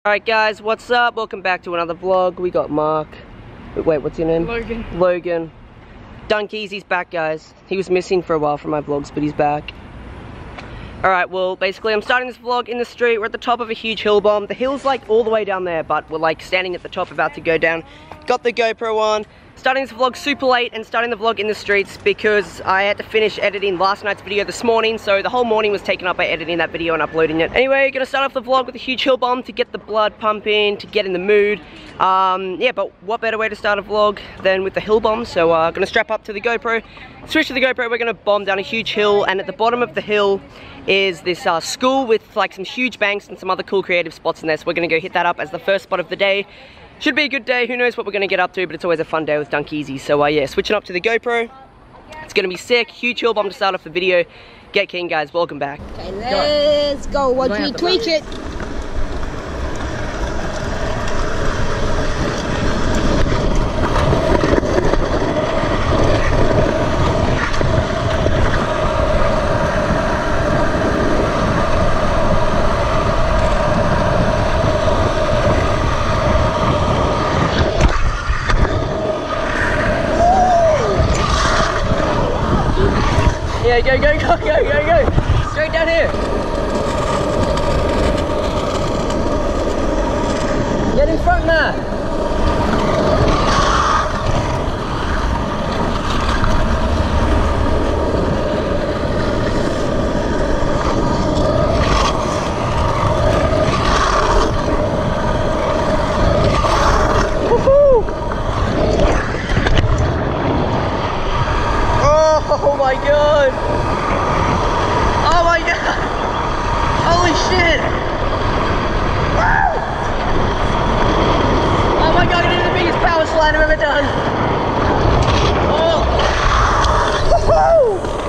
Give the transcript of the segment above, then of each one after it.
Alright guys, what's up? Welcome back to another vlog. We got Mark. Wait, what's your name? Logan. Logan. Dunkies, back guys. He was missing for a while from my vlogs, but he's back. Alright, well basically I'm starting this vlog in the street. We're at the top of a huge hill bomb. The hill's like all the way down there, but we're like standing at the top about to go down. Got the GoPro on. Starting this vlog super late and starting the vlog in the streets because I had to finish editing last night's video this morning, so the whole morning was taken up by editing that video and uploading it. Anyway, gonna start off the vlog with a huge hill bomb to get the blood pumping, to get in the mood. Yeah, but what better way to start a vlog than with the hill bomb? So gonna strap up to the GoPro, switch to the GoPro, we're gonna bomb down a huge hill, and at the bottom of the hill is this school with like some huge banks and some other cool creative spots in there, so we're gonna go hit that up as the first spot of the day. Should be a good day, who knows what we're gonna get up to, but it's always a fun day with Dunkeezy. So yeah, switching up to the GoPro. It's gonna be sick, huge hill bomb to start off the video. Get keen guys, welcome back. Okay, let's go. Watch me tweak it. Yeah, go, go, go, go, go, go. Straight down here. Get in front now. Oh my god! Oh my god! Holy shit! Woo! Oh my god, it is the biggest power slide I've ever done! Oh! Woohoo!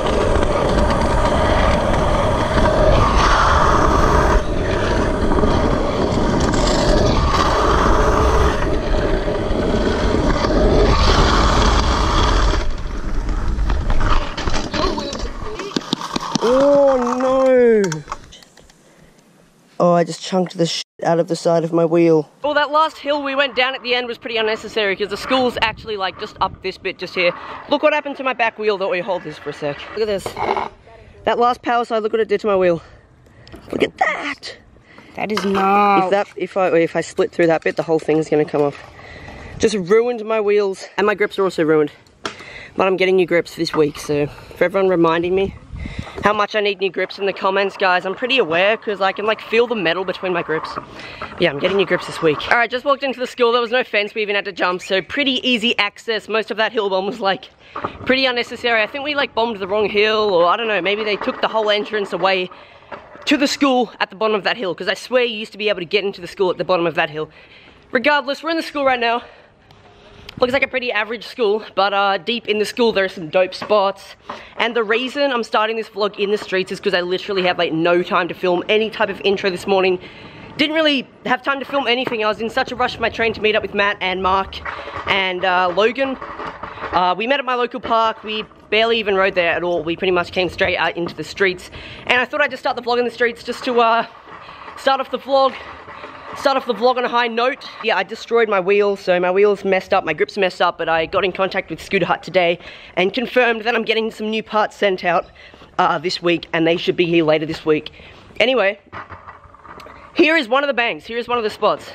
Oh no! Oh, I just chunked the shit out of the side of my wheel. Well, that last hill we went down at the end was pretty unnecessary because the school's actually like just up this bit just here. Look what happened to my back wheel though. Wait, hold this for a sec. Look at this. That last power slide, look what it did to my wheel. Look at that! That is not. If I split through that bit, the whole thing's gonna come off. Just ruined my wheels. And my grips are also ruined. But I'm getting new grips this week, so for everyone reminding me how much I need new grips in the comments, guys, I'm pretty aware because I can like feel the metal between my grips. But yeah, I'm getting new grips this week. Alright, just walked into the school. There was no fence we even had to jump, so pretty easy access. Most of that hill bomb was like pretty unnecessary. I think we like bombed the wrong hill, or I don't know, maybe they took the whole entrance away to the school at the bottom of that hill, because I swear you used to be able to get into the school at the bottom of that hill. Regardless, we're in the school right now. Looks like a pretty average school, but deep in the school there are some dope spots. And the reason I'm starting this vlog in the streets is because I literally had like no time to film any type of intro this morning. Didn't really have time to film anything. I was in such a rush for my train to meet up with Matt and Mark and Logan. We met at my local park. We barely even rode there at all. We pretty much came straight out into the streets. And I thought I'd just start the vlog in the streets just to start off the vlog on a high note. Yeah, I destroyed my wheel, so my wheel's messed up, my grip's messed up, but I got in contact with Scooter Hut today and confirmed that I'm getting some new parts sent out this week, and they should be here later this week. Anyway, here is one of the banks, here is one of the spots.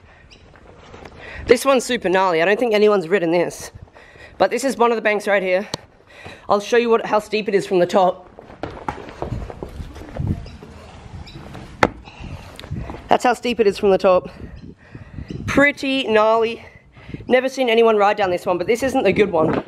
This one's super gnarly, I don't think anyone's ridden this. But this is one of the banks right here. I'll show you how steep it is from the top. That's how steep it is from the top. Pretty gnarly. Never seen anyone ride down this one, but this isn't the good one.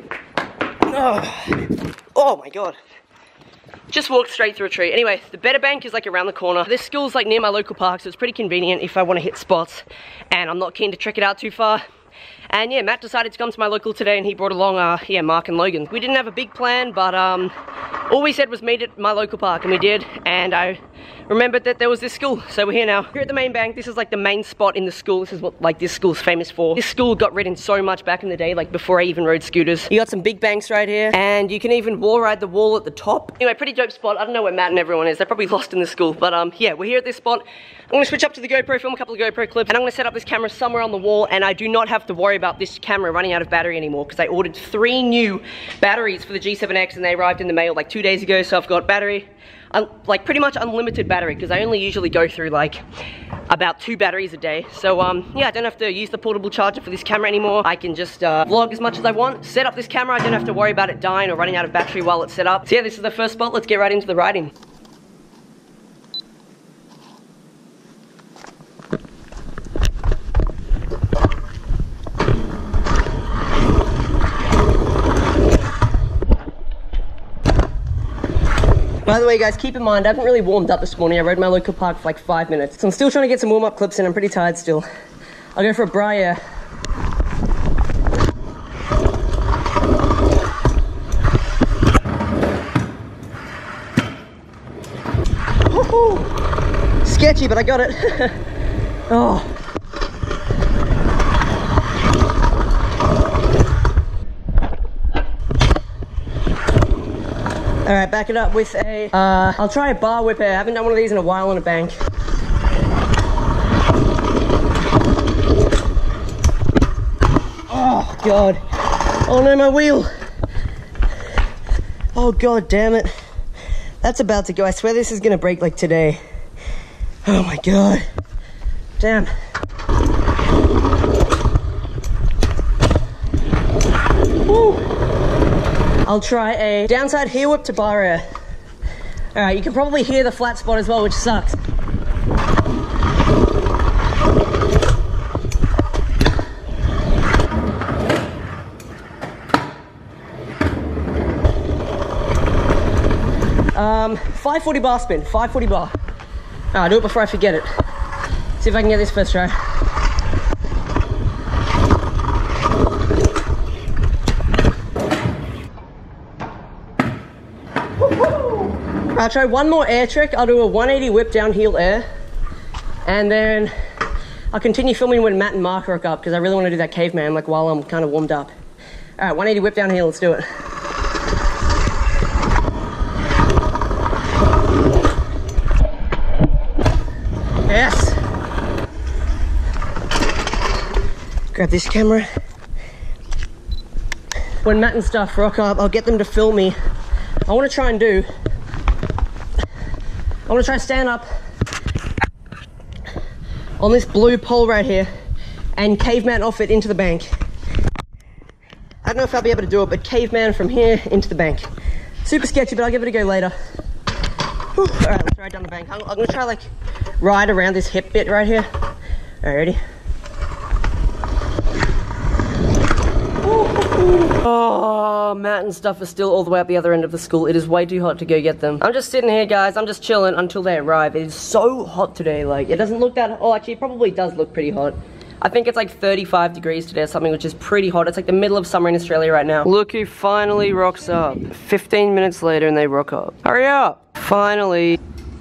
Oh my god. Just walked straight through a tree. Anyway, the better bank is like around the corner. This school's like near my local park, so it's pretty convenient if I want to hit spots and I'm not keen to trek it out too far. And yeah, Matt decided to come to my local today and he brought along, yeah, Mark and Logan. We didn't have a big plan, but all we said was meet at my local park, and we did. And I remembered that there was this school, so we're here now. Here at the main bank, this is like the main spot in the school. This is what like this school's famous for. This school got ridden so much back in the day, like before I even rode scooters. You got some big banks right here, and you can even wall ride the wall at the top. Anyway, pretty dope spot. I don't know where Matt and everyone is. They're probably lost in the school, but yeah, we're here at this spot. I'm gonna switch up to the GoPro, film a couple of GoPro clips, and I'm gonna set up this camera somewhere on the wall, and I do not have to worry about this camera running out of battery anymore, because I ordered 3 new batteries for the G7X, and they arrived in the mail like 2 days ago, so I've got battery, like pretty much unlimited battery, because I only usually go through like about 2 batteries a day. So yeah, I don't have to use the portable charger for this camera anymore. I can just vlog as much as I want, set up this camera. I don't have to worry about it dying or running out of battery while it's set up. So yeah, this is the first spot. Let's get right into the riding. By the way guys, keep in mind, I haven't really warmed up this morning. I rode my local park for like 5 minutes. So I'm still trying to get some warm-up clips in. I'm pretty tired still. I'll go for a Briar. Sketchy, but I got it. Oh. Alright, back it up with a, I'll try a bar whip air. I haven't done one of these in a while on a bank. Oh, God. Oh no, my wheel. Oh, God damn it. That's about to go. I swear this is gonna break like today. Oh my God. Damn. Woo. I'll try a downside heel whip to bar air. Alright, you can probably hear the flat spot as well, which sucks. Um, 540 bar spin, 540 bar. Alright, I'll do it before I forget it. See if I can get this first try. I'll try one more air trick. I'll do a 180 whip down heel air, and then I'll continue filming when Matt and Mark rock up, because I really want to do that caveman like while I'm kind of warmed up. All right, 180 whip down heel. Let's do it. Yes. Grab this camera. When Matt and stuff rock up, I'll get them to film me. I want to try and stand up on this blue pole right here and caveman off it into the bank. I don't know if I'll be able to do it, but caveman from here into the bank. Super sketchy, but I'll give it a go later. Whew. All right, let's ride down the bank. I'm gonna try like ride around this hip bit right here. All right, ready? Oh, Matt and stuff are still all the way up the other end of the school. It is way too hot to go get them. I'm just sitting here, guys. I'm just chilling until they arrive. It is so hot today. Like, it doesn't look that... Oh, actually, it probably does look pretty hot. I think it's like 35 degrees today or something, which is pretty hot. It's like the middle of summer in Australia right now. Look who finally rocks up. 15 minutes later and they rock up. Hurry up! Finally.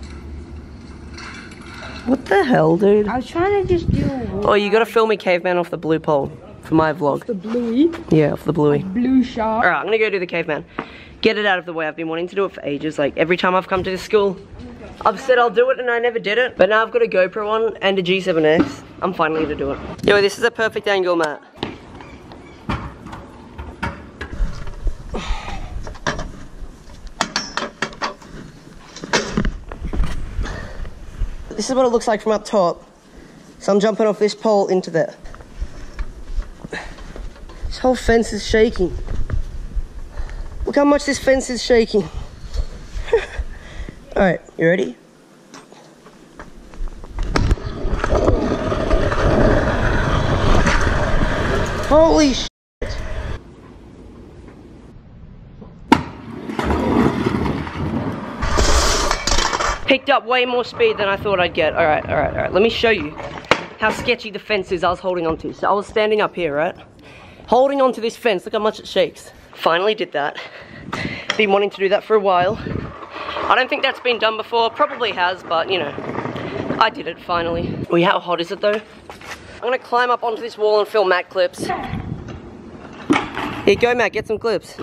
What the hell, dude? I was trying to just do Oh, you gotta film me caveman off the blue pole. For my vlog. the bluey. Yeah, off the bluey. Blue shark. Alright, I'm gonna go do the caveman. Get it out of the way. I've been wanting to do it for ages. Like, every time I've come to this school, I've said I'll do it and I never did it. But now I've got a GoPro on and a G7X. I'm finally gonna do it. Yo, this is a perfect angle, Matt. This is what it looks like from up top. So I'm jumping off this pole into there. This whole fence is shaking. Look how much this fence is shaking. Alright, you ready? Holy shit. Picked up way more speed than I thought I'd get. Alright. Let me show you how sketchy the fence is I was holding onto. So I was standing up here, right? holding onto this fence. Look how much it shakes. Finally did that. Been wanting to do that for a while. I don't think that's been done before. Probably has, but you know, I did it finally. Oh, how hot is it though? I'm gonna climb up onto this wall and film Matt clips. Here, go Matt, get some clips.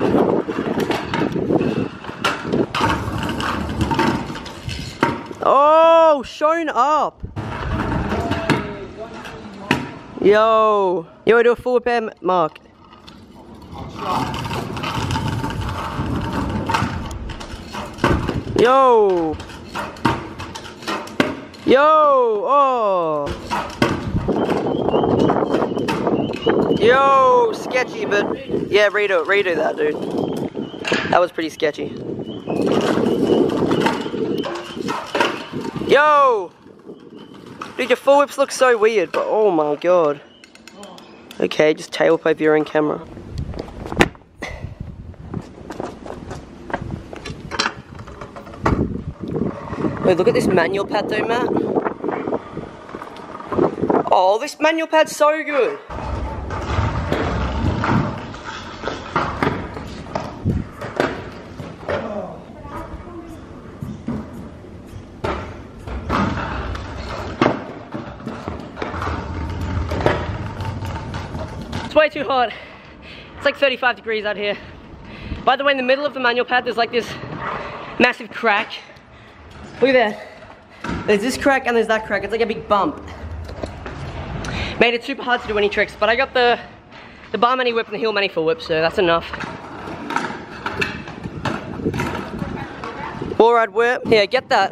Oh, shown up. Yo, do a full whip air, Mark. Yo, oh. Yo, sketchy, but yeah, redo that, dude. That was pretty sketchy. Yo! Dude, your full whips look so weird, but oh my god. Okay, just tail whip over your own camera. Wait, look at this manual pad though, Matt. Oh, this manual pad's so good. It's way too hot. It's like 35 degrees out here. By the way, in the middle of the manual pad, there's like this massive crack. Look at that. There's this crack and there's that crack. It's like a big bump. Made it super hard to do any tricks, but I got the bar mani whip and the heel mani full whip, so that's enough. Wall ride whip. Yeah, get that.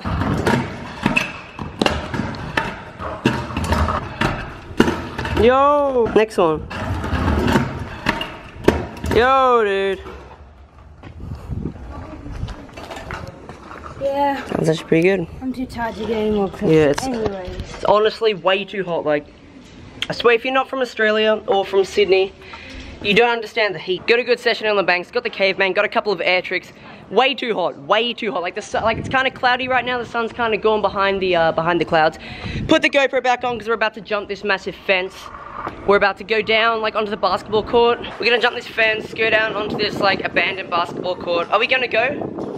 Yo! Next one. Yo, dude. Yeah. That's actually pretty good. I'm too tired to get any more clips. Yeah, it's honestly way too hot. Like, I swear, if you're not from Australia or from Sydney, you don't understand the heat. Got a good session on the banks, got the caveman, got a couple of air tricks. Way too hot, way too hot. Like it's kind of cloudy right now. The sun's kind of gone behind the clouds. Put the GoPro back on because we're about to jump this massive fence. We're about to go down like onto the basketball court. We're gonna jump this fence, go down onto this like abandoned basketball court. Are we gonna go?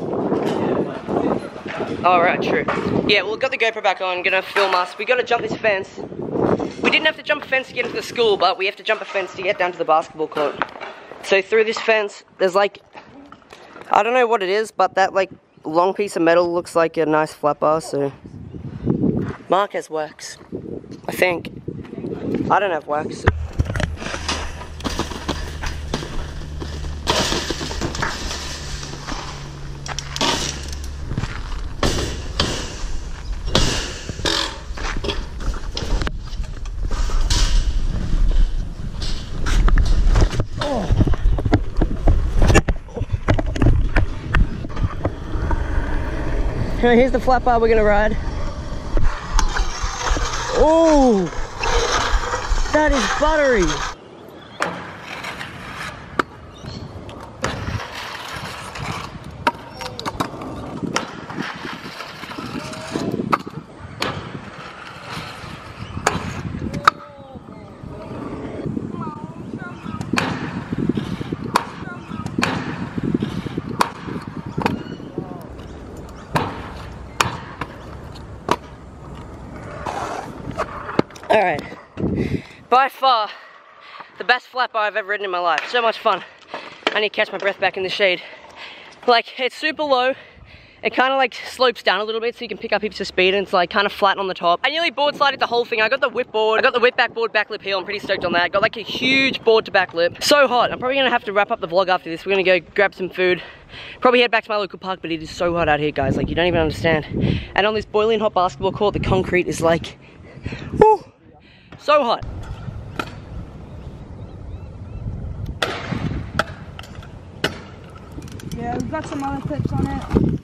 All right, true. Yeah, we've got the GoPro back on, gonna film us. We gotta jump this fence. We didn't have to jump a fence to get into the school, but we have to jump a fence to get down to the basketball court. So through this fence, there's like, I don't know what it is, but that like long piece of metal looks like a nice flat bar, so. Mark has wax, I think. I don't have wax. So. Alright, here's the flat bar we're gonna ride. Oh, that is buttery. Alright, by far the best flat bar I've ever ridden in my life. So much fun. I need to catch my breath back in the shade. Like, it's super low. It kind of like slopes down a little bit so you can pick up heaps of speed, and it's like kind of flat on the top. I nearly board slided the whole thing. I got the whip board, I got the whip backboard backlip heel. I'm pretty stoked on that. Got like a huge board to backlip. So hot. I'm probably gonna have to wrap up the vlog after this. We're gonna go grab some food. Probably head back to my local park, but it is so hot out here, guys. Like, you don't even understand. And on this boiling hot basketball court, the concrete is like, whew, so hot. Yeah, we've got some other clips on it.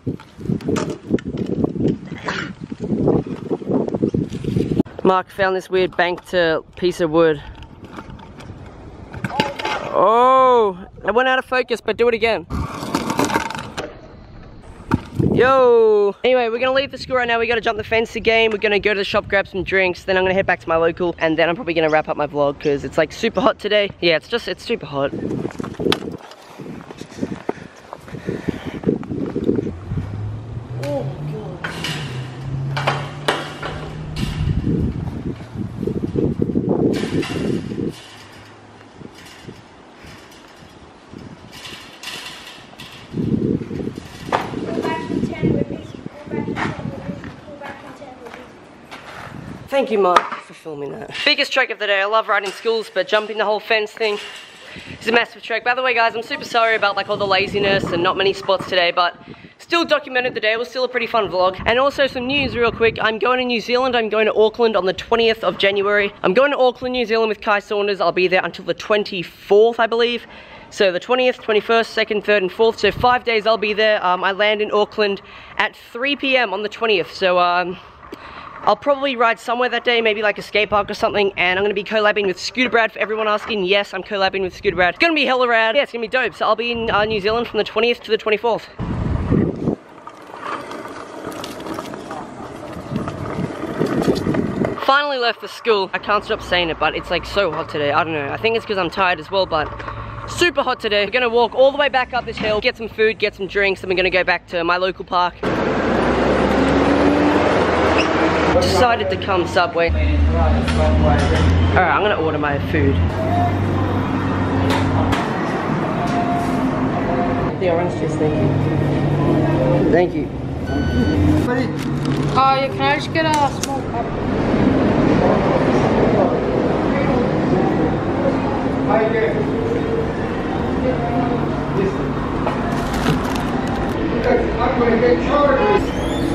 Mark found this weird banked piece of wood. Oh, it went out of focus, but do it again. Yo! Anyway, we're gonna leave the school right now. We gotta jump the fence again. We're gonna go to the shop, grab some drinks. Then I'm gonna head back to my local. And then I'm probably gonna wrap up my vlog because it's like super hot today. Yeah, it's super hot. Oh my god. Thank you, Mark, for filming that. Biggest trek of the day. I love riding schools, but jumping the whole fence thing is a massive trek. By the way, guys, I'm super sorry about like all the laziness and not many spots today, but still documented the day. It was still a pretty fun vlog. And also some news real quick. I'm going to New Zealand. I'm going to Auckland on the 20th of January. I'm going to Auckland, New Zealand with Kai Saunders. I'll be there until the 24th, I believe. So the 20th, 21st, 2nd, 3rd, and 4th. So 5 days I'll be there. I land in Auckland at 3 p.m. on the 20th. So I'll probably ride somewhere that day, maybe like a skate park or something, and I'm gonna be collabing with Scooter Brad. For everyone asking, yes, I'm collabing with Scooter Brad. It's gonna be hella rad. Yeah, it's gonna be dope. So I'll be in New Zealand from the 20th to the 24th. Finally left the school. I can't stop saying it, but it's like so hot today. I don't know. I think it's because I'm tired as well, but super hot today. We're gonna walk all the way back up this hill, get some food, get some drinks, and we're gonna go back to my local park. Decided to come Subway. Alright, I'm gonna order my food. The orange juice, thank you. Thank you. Oh, yeah, can I just get a small cup? I'm going to get charged.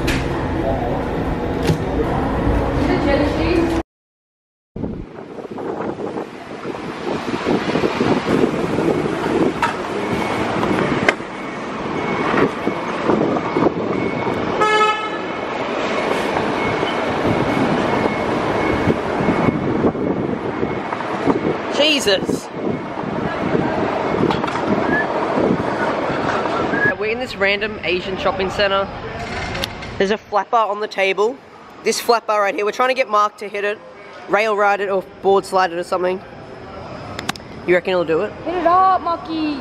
Jesus! We're in this random Asian shopping center. There's a flat bar on the table. This flat bar right here. We're trying to get Mark to hit it, rail ride it, or board slide it or something. You reckon he'll do it? Hit it up, Marky!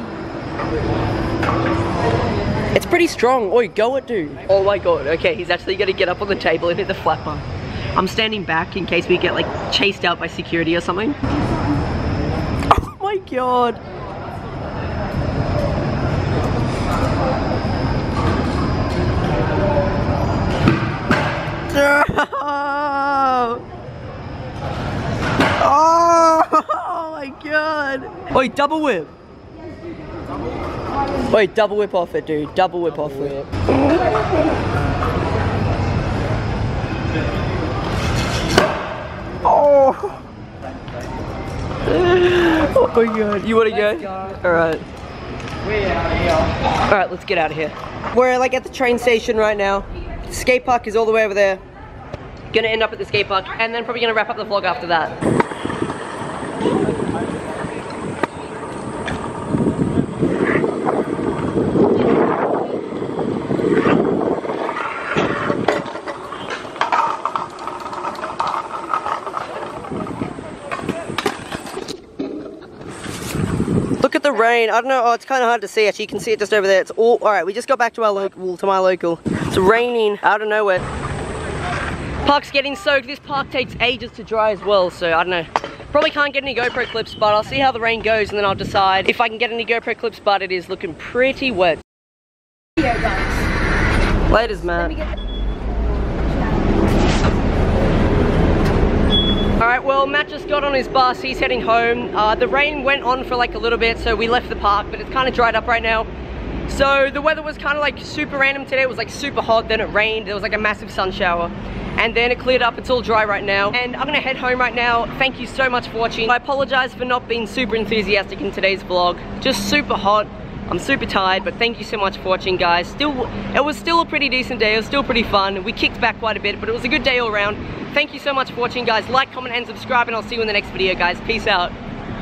It's pretty strong. Oi, go it, dude. Oh my god. Okay, he's actually gonna get up on the table and hit the flat bar. I'm standing back in case we get like chased out by security or something. Oh my god. Oh my god. Wait, double whip. Wait, double whip off it, dude. Double whip off it. Oh. Oh my god. You wanna go? Alright. Alright, let's get out of here. We're like at the train station right now. The skate park is all the way over there. Gonna end up at the skate park and then probably gonna wrap up the vlog after that. Look at the rain. I don't know. Oh, it's kind of hard to see. Actually, you can see it just over there. It's all right. We just got back to our my local. It's raining out of nowhere. Park's getting soaked. This park takes ages to dry as well. So I don't know. Probably can't get any GoPro clips, but I'll see how the rain goes and then I'll decide if I can get any GoPro clips. But it is looking pretty wet. Yeah, guys. Laters, Matt. Alright, well, Matt just got on his bus, he's heading home. The rain went on for like a little bit, so we left the park, but it's kind of dried up right now. So the weather was kind of like super random today. It was like super hot, then it rained, there was like a massive sun shower. And then it cleared up, it's all dry right now. And I'm gonna head home right now. Thank you so much for watching. I apologize for not being super enthusiastic in today's vlog. Just super hot. I'm super tired, but thank you so much for watching, guys. It was still a pretty decent day. It was still pretty fun. We kicked back quite a bit, but it was a good day all around. Thank you so much for watching, guys. Like, comment, and subscribe, and I'll see you in the next video, guys. Peace out.